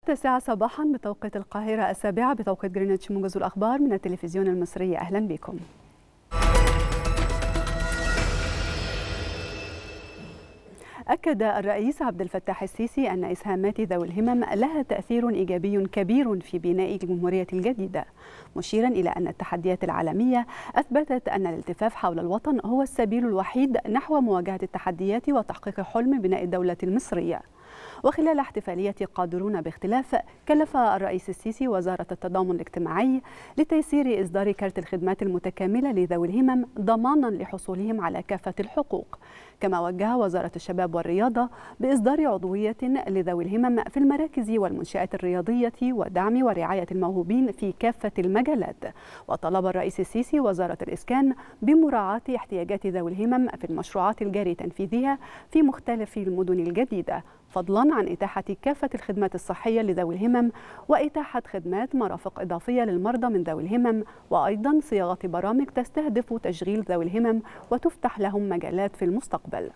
9 صباحا بتوقيت القاهرة، 7 بتوقيت جرينتش. موجز الأخبار من التلفزيون المصري، أهلا بكم. أكد الرئيس عبد الفتاح السيسي أن إسهامات ذوي الهمم لها تأثير إيجابي كبير في بناء الجمهورية الجديدة، مشيرا إلى أن التحديات العالمية أثبتت أن الالتفاف حول الوطن هو السبيل الوحيد نحو مواجهة التحديات وتحقيق حلم بناء الدولة المصرية. وخلال احتفالية قادرون باختلاف، كلف الرئيس السيسي وزارة التضامن الاجتماعي لتيسير إصدار كارت الخدمات المتكاملة لذوي الهمم ضمانا لحصولهم على كافة الحقوق. كما وجه وزارة الشباب والرياضة بإصدار عضوية لذوي الهمم في المراكز والمنشآت الرياضية ودعم ورعاية الموهوبين في كافة المجالات. وطلب الرئيس السيسي وزارة الإسكان بمراعاة احتياجات ذوي الهمم في المشروعات الجاري تنفيذها في مختلف المدن الجديدة، فضلا عن إتاحة كافة الخدمات الصحية لذوي الهمم وإتاحة خدمات مرافق إضافية للمرضى من ذوي الهمم، وأيضا صياغة برامج تستهدف تشغيل ذوي الهمم وتفتح لهم مجالات في المستقبل.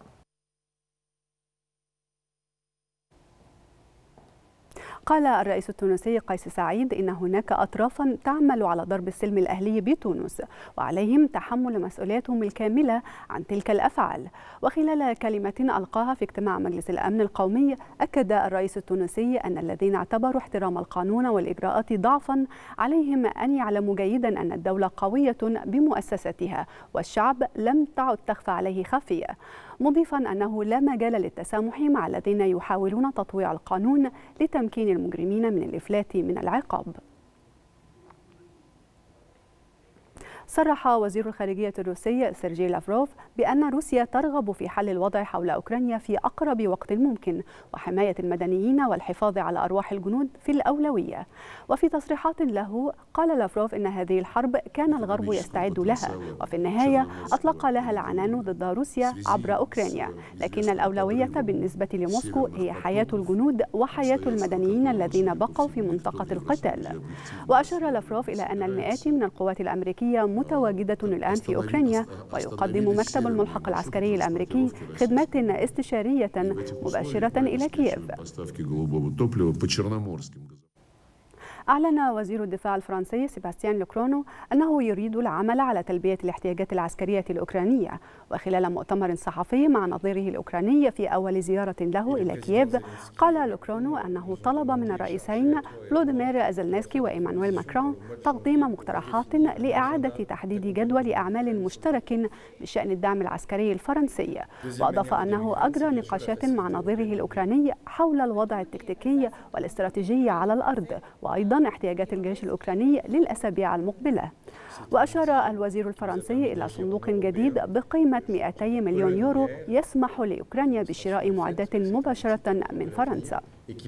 قال الرئيس التونسي قيس سعيد إن هناك أطرافا تعمل على ضرب السلم الأهلي بتونس، وعليهم تحمل مسؤوليتهم الكاملة عن تلك الأفعال. وخلال كلمة ألقاها في اجتماع مجلس الأمن القومي، أكد الرئيس التونسي أن الذين اعتبروا احترام القانون والإجراءات ضعفا عليهم أن يعلموا جيدا أن الدولة قوية بمؤسستها والشعب لم تعد تخفى عليه خافية، مضيفا أنه لا مجال للتسامح مع الذين يحاولون تطويع القانون لتمكين المجرمين من الإفلات من العقاب. صرح وزير الخارجية الروسي سيرجي لافروف بأن روسيا ترغب في حل الوضع حول أوكرانيا في أقرب وقت ممكن، وحماية المدنيين والحفاظ على أرواح الجنود في الأولوية. وفي تصريحات له قال لافروف إن هذه الحرب كان الغرب يستعد لها، وفي النهاية أطلق لها العنان ضد روسيا عبر أوكرانيا، لكن الأولوية بالنسبة لموسكو هي حياة الجنود وحياة المدنيين الذين بقوا في منطقة القتال. وأشار لافروف إلى أن المئات من القوات الأمريكية متواجدة الآن في أوكرانيا، ويقدم مكتب الملحق العسكري الأمريكي خدمات استشارية مباشرة إلى كييف. أعلن وزير الدفاع الفرنسي سيباستيان لوكرونو أنه يريد العمل على تلبية الاحتياجات العسكرية الأوكرانية. وخلال مؤتمر صحفي مع نظيره الأوكراني في أول زيارة له إلى كييف، قال لوكرونو أنه طلب من الرئيسين فلوديمير زيلنسكي وإيمانويل ماكرون تقديم مقترحات لإعادة تحديد جدول أعمال مشترك بشأن الدعم العسكري الفرنسي. وأضاف أنه أجرى نقاشات مع نظيره الأوكراني حول الوضع التكتيكي والاستراتيجي على الأرض، وأيضا احتياجات الجيش الأوكراني للأسابيع المقبلة. وأشار الوزير الفرنسي إلى صندوق جديد بقيمة 200 مليون يورو يسمح لأوكرانيا بشراء معدات مباشرة من فرنسا.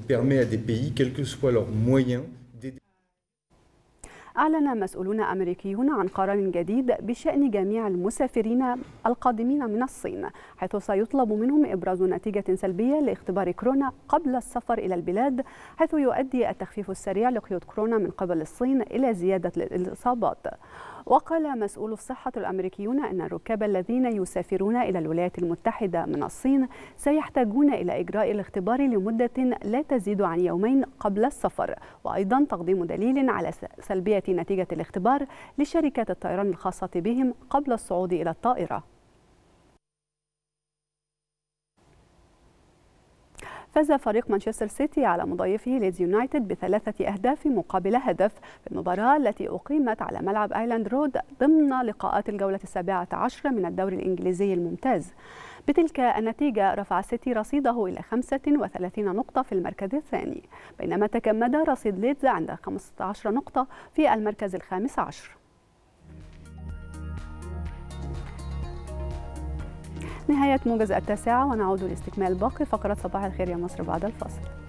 أعلن مسؤولون أمريكيون عن قرار جديد بشأن جميع المسافرين القادمين من الصين، حيث سيطلب منهم إبراز نتيجة سلبية لاختبار كورونا قبل السفر إلى البلاد، حيث يؤدي التخفيف السريع لقيود كورونا من قبل الصين إلى زيادة الإصابات. وقال مسؤول الصحة الأمريكيون أن الركاب الذين يسافرون إلى الولايات المتحدة من الصين سيحتاجون إلى إجراء الاختبار لمدة لا تزيد عن يومين قبل السفر، وأيضا تقديم دليل على سلبية نتيجة الاختبار لشركات الطيران الخاصة بهم قبل الصعود إلى الطائرة. فاز فريق مانشستر سيتي على مضيفه ليدز يونايتد ب3 أهداف مقابل هدف في المباراة التي أقيمت على ملعب آيلاند رود ضمن لقاءات الجولة 17 من الدوري الإنجليزي الممتاز. بتلك النتيجة رفع السيتي رصيده إلى 35 نقطة في المركز الثاني، بينما تكمد رصيد ليدز عند 15 نقطة في المركز ال15. نهاية موجز 9، ونعود لاستكمال باقي فقرات صباح الخير يا مصر بعد الفاصل.